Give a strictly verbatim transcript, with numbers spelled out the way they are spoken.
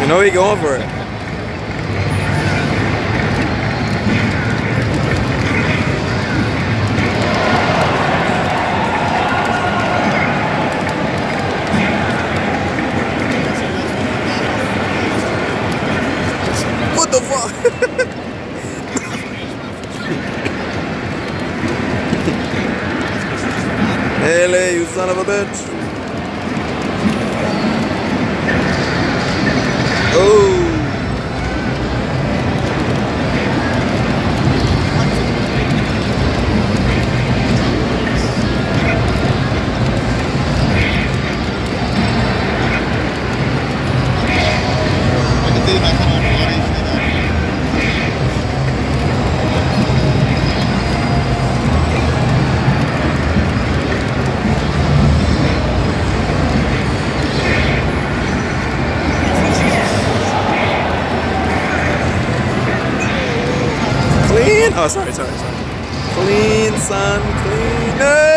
You know you're going for it. What the fuck? Haley, you son of a bitch. Oh. Oh, sorry, sorry, sorry. Clean, son, clean. No!